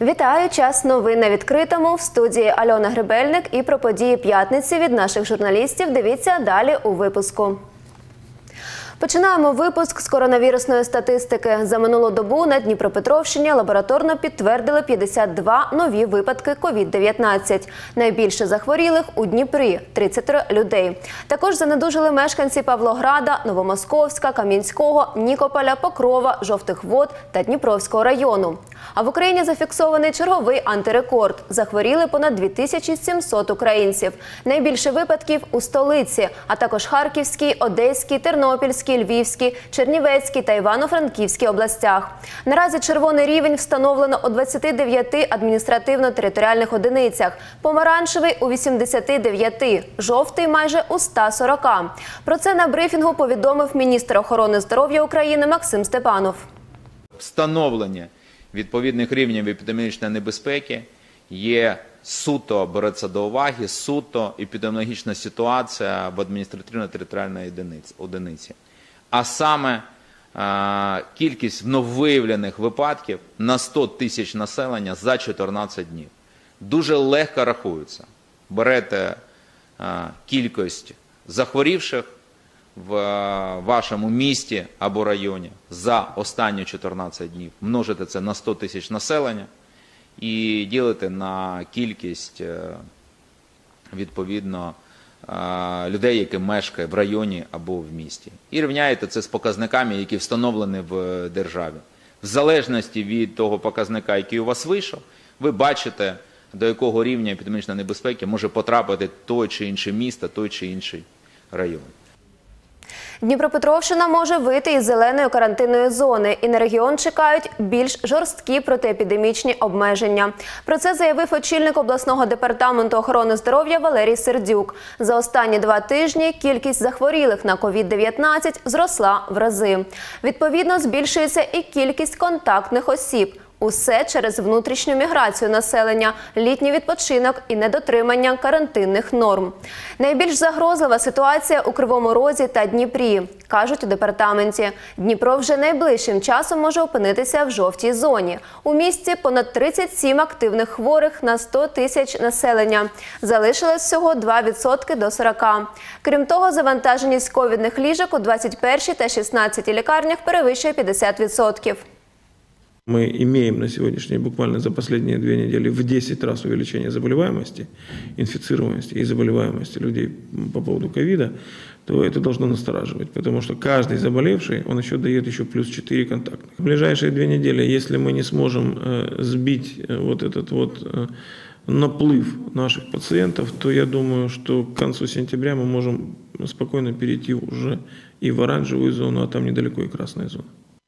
Вітаю! Час новин на відкритому. В студії Альона Гребельник. І про події п'ятниці від наших журналістів дивіться далі у випуску. Починаємо випуск з коронавірусної статистики. За минулу добу на Дніпропетровщині лабораторно підтвердили 52 нові випадки COVID-19. Найбільше захворілих у Дніпрі – 30 людей. Також занедужили мешканці Павлограда, Новомосковська, Кам'янського, Нікополя, Покрова, Жовтих Вод та Дніпровського району. А в Україні зафіксований черговий антирекорд. Захворіли понад 2700 українців. Найбільше випадків у столиці, а також Харківській, Одеській, Тернопільській, Львівській, Чернівецькій та Івано-Франківській областях. Наразі червоний рівень встановлено у 29 адміністративно-територіальних одиницях, помаранчевий – у 89, жовтий – майже у 140. Про це на брифінгу повідомив міністр охорони здоров'я України Максим Степанов. Встановлення відповідних рівнів епідемічної небезпеки є суто, береться до уваги, суто епідеміологічна ситуація в адміністративно-територіальній одиниці. А саме кількість нововиявлених випадків на 100 тисяч населення за 14 днів. Дуже легко рахується. Берете кількість захворівших в вашому місті або районі за останні 14 днів, множите це на 100 тисяч населення і ділите на кількість, відповідно, людей, які мешкають в районі або в місті. І рівняєте це з показниками, які встановлені в державі. В залежності від того показника, який у вас вийшов, ви бачите, до якого рівня епідемічної небезпеки може потрапити той чи інший місто, той чи інший район. Дніпропетровщина може вийти із зеленої карантинної зони, і на регіон чекають більш жорсткі протиепідемічні обмеження. Про це заявив очільник обласного департаменту охорони здоров'я Валерій Сердюк. За останні 2 тижні кількість захворілих на COVID-19 зросла в рази. Відповідно, збільшується і кількість контактних осіб. Усе через внутрішню міграцію населення, літній відпочинок і недотримання карантинних норм. Найбільш загрозлива ситуація у Кривому Розі та Дніпрі, кажуть у департаменті. Дніпро вже найближчим часом може опинитися в жовтій зоні. У місті понад 37 активних хворих на 100 тисяч населення. Залишилось всього 2% до 40. Крім того, завантаженість ковідних ліжок у 21 та 16 лікарнях перевищує 50%. Мы имеем на сегодняшний день, буквально за последние 2 недели, в 10 раз увеличение заболеваемости, инфицированности и заболеваемости людей по поводу ковида, то это должно настораживать, потому что каждый заболевший, он еще дает еще плюс 4 контактных. В ближайшие 2 недели, если мы не сможем сбить вот этот вот наплыв наших пациентов, то я думаю, что к концу сентября мы можем спокойно перейти уже и в оранжевую зону, а там недалеко и красная зона.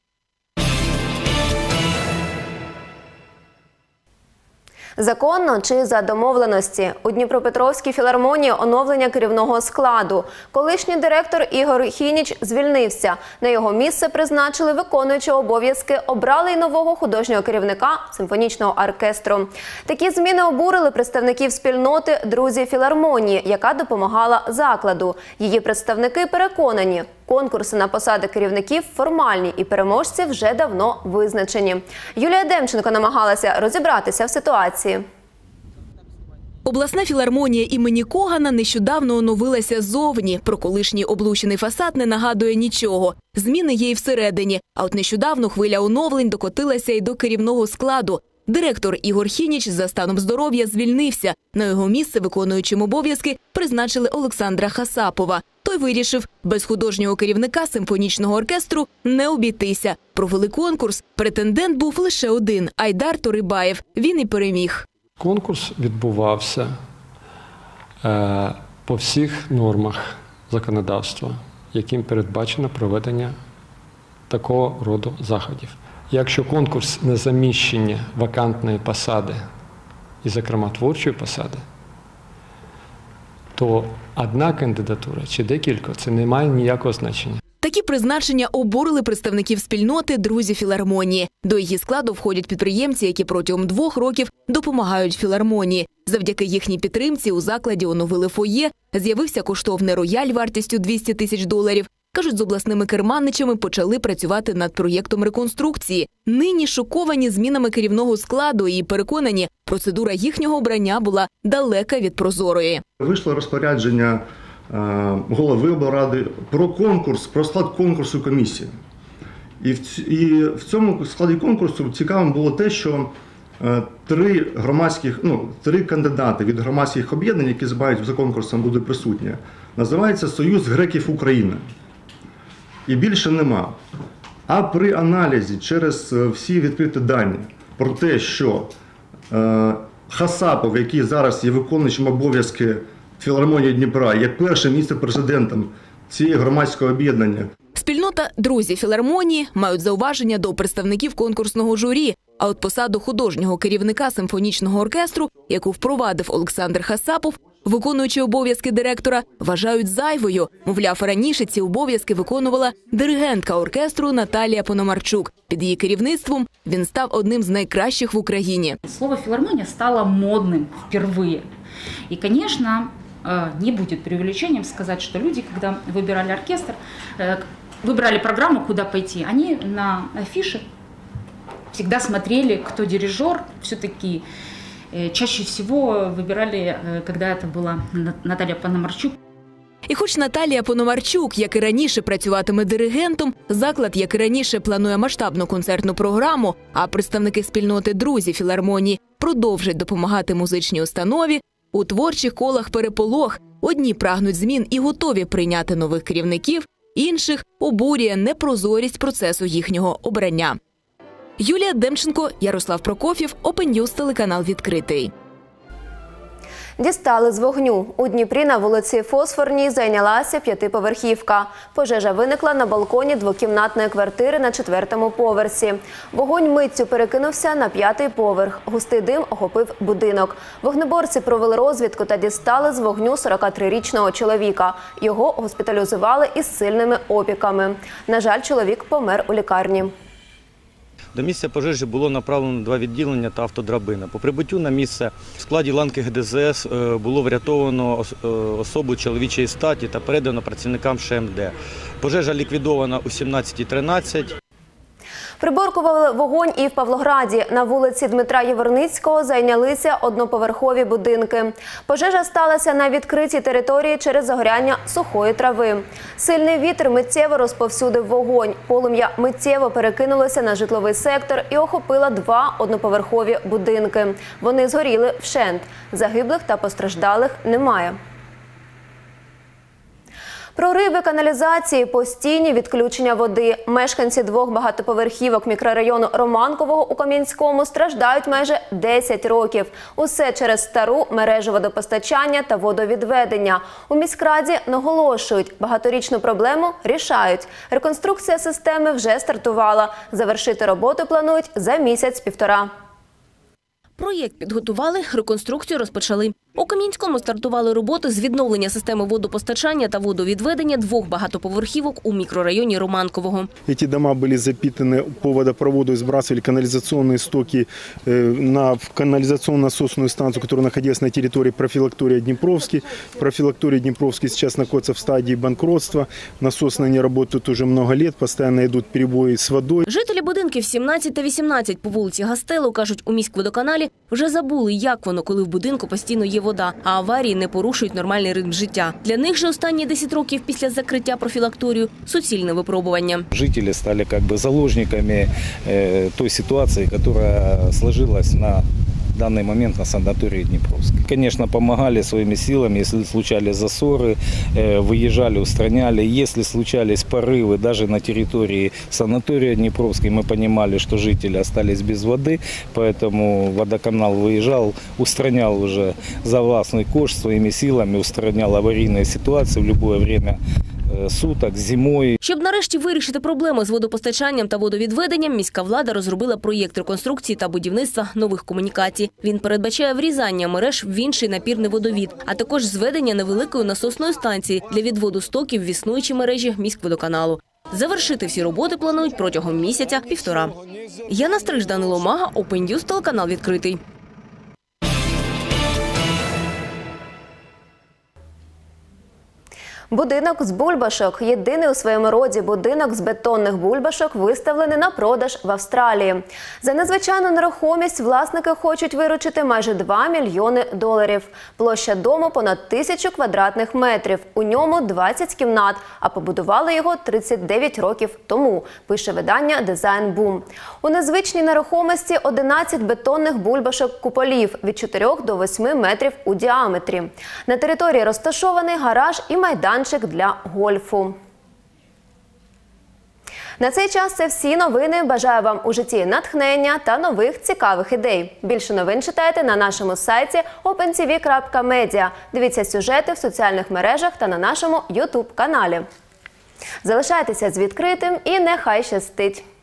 Законно чи за домовленості? У Дніпропетровській філармонії оновлення керівного складу. Колишній директор Ігор Хініч звільнився. На його місце призначили виконуючого обов'язки, обрали й нового художнього керівника симфонічного оркестру. Такі зміни обурили представників спільноти «Друзі філармонії», яка допомагала закладу. Її представники переконані, конкурси на посади керівників формальні і переможці вже давно визначені. Юлія Демченко намагалася розібратися в ситуації. Обласна філармонія імені Когана нещодавно оновилася ззовні. Про колишній облущений фасад не нагадує нічого. Зміни є і всередині. А от нещодавно хвиля оновлень докотилася і до керівного складу. Директор Ігор Хініч за станом здоров'я звільнився. На його місце виконуючим обов'язки призначили Олександра Хасапова. Той вирішив, без художнього керівника симфонічного оркестру не обійтися. Провели конкурс. Претендент був лише один – Айдар Торибаєв. Він і переміг. Конкурс відбувався по всіх нормах законодавства, яким передбачено проведення такого роду заходів. Якщо конкурс на заміщення вакантної посади, і, зокрема, творчої посади, то одна кандидатура чи декілька – це не має ніякого значення. Такі призначення обурили представників спільноти «Друзі філармонії». До її складу входять підприємці, які протягом 2 років допомагають філармонії. Завдяки їхній підтримці у закладі оновили фоє, з'явився коштовний рояль вартістю $200 тисяч, Кажуть, з обласними керманичами почали працювати над проєктом реконструкції. Нині шоковані змінами керівного складу і переконані, процедура їхнього обрання була далека від прозорої. Вийшло розпорядження голови облради про конкурс, про склад конкурсу комісії. І в цьому складі конкурсу цікавим було те, що три кандидати від громадських об'єднань, які за конкурсом будуть присутні, називається «Союз греків України». І більше нема. А при аналізі через всі відкриті дані про те, що Хасапов, який зараз є виконуючим обов'язки філармонії Дніпра, є першим віце-президентом цієї громадського об'єднання. Спільнота «Друзі філармонії» мають зауваження до представників конкурсного журі, а от посаду художнього керівника симфонічного оркестру, яку впровадив Олександр Хасапов, виконуючи обов'язки директора, вважають зайвою. Мовляв, раніше ці обов'язки виконувала диригентка оркестру Наталія Пономарчук. Під її керівництвом він став одним з найкращих в Україні. Слово «филармония» стало модным впервые. И, конечно, не будет преувеличением сказать, что люди, когда выбирали оркестр, выбирали программу, куда пойти, они на афише всегда смотрели, кто дирижер. Все-таки чаще всего выбирали, когда это была Наталья Пономарчук. І хоч Наталія Пономарчук, як і раніше, працюватиме диригентом, заклад, як і раніше, планує масштабну концертну програму, а представники спільноти «Друзі філармонії» продовжать допомагати музичній установі, у творчих колах переполох. Одні прагнуть змін і готові прийняти нових керівників, інших обурює непрозорість процесу їхнього обрання. Юлія Демченко, Ярослав Прокоф'єв, Open News, телеканал «Відкритий». Дістали з вогню. У Дніпрі на вулиці Фосфорній зайнялася п'ятиповерхівка. Пожежа виникла на балконі двокімнатної квартири на 4-му поверсі. Вогонь миттю перекинувся на 5-й поверх. Густий дим охопив будинок. Вогнеборці провели розвідку та дістали з вогню 43-річного чоловіка. Його госпіталізували із сильними опіками. На жаль, чоловік помер у лікарні. До місця пожежі було направлено 2 відділення та автодрабина. По прибуттю на місце в складі ланки ГДЗС було врятовано особу чоловічої статі та передано працівникам ШМД. Пожежа ліквідована о 17:13. Приборкували вогонь і в Павлограді. На вулиці Дмитра Єворницького зайнялися одноповерхові будинки. Пожежа сталася на відкритій території через загоряння сухої трави. Сильний вітер миттєво розповсюдив вогонь. Полум'я миттєво перекинулося на житловий сектор і охопило 2 одноповерхові будинки. Вони згоріли вщент. Загиблих та постраждалих немає. Прориви каналізації, постійні відключення води. Мешканці 2 багатоповерхівок мікрорайону Романкового у Кам'янському страждають майже 10 років. Усе через стару мережу водопостачання та водовідведення. У міськраді наголошують, багаторічну проблему рішають. Реконструкція системи вже стартувала. Завершити роботу планують за місяць-півтора. Проєкт підготували, реконструкцію розпочали. У Кам'янському стартували роботи з відновлення системи водопостачання та водовідведення 2 багатоповерхівок у мікрорайоні Романкового. Эти дома были запитаны по водопроводу и сбрасывали канализационные стоки на канализационно-насосную станцию, которая находилась на территории профилактория Днепровский. Профилактория Днепровский сейчас находится в стадии банкротства. Насосные не работают уже много лет, постоянно идут перебои с водой. Жителі будинків 17 та 18 по вулиці Гастелу кажуть, у міськводоканалі вже забули, як воно, коли в будинку постійно є вода, а аварії не порушують нормальний ритм життя. Для них же останні 10 років після закриття профілакторію – суцільне випробування. Жители стали заложниками той ситуации, которая сложилась на данный момент на санатории Днепровский. Конечно, помогали своими силами, если случались засоры, выезжали, устраняли. Если случались порывы даже на территории санатория Днепровский, мы понимали, что жители остались без воды, поэтому водоканал выезжал, устранял уже за властный кошт своими силами, устранял аварийные ситуации в любое время суток, зимою. Щоб нарешті вирішити проблеми з водопостачанням та водовідведенням, міська влада розробила проєкт реконструкції та будівництва нових комунікацій. Він передбачає врізання мереж в інший напірний водовід, а також зведення невеликої насосної станції для відводу стоків в існуючі мережі міськводоканалу. Завершити всі роботи планують протягом місяця-півтора. Яна Стриж, Данило Мага, Open News, телеканал «Відкритий». Будинок з бульбашок – єдиний у своєму роді будинок з бетонних бульбашок, виставлений на продаж в Австралії. За незвичайну нерухомість власники хочуть виручити майже $2 мільйони. Площа дому понад 1000 квадратних метрів. У ньому 20 кімнат, а побудували його 39 років тому, пише видання Design Boom. У незвичній нерухомості 11 бетонних бульбашок-куполів від 4 до 8 метрів у діаметрі. На території розташований гараж і майданчик для гольфу. На цей час це всі новини. Бажаю вам у житті натхнення та нових цікавих ідей. Більше новин читайте на нашому сайті opentv.media. Дивіться сюжети в соціальних мережах та на нашому YouTube-каналі. Залишайтеся з відкритим і нехай щастить!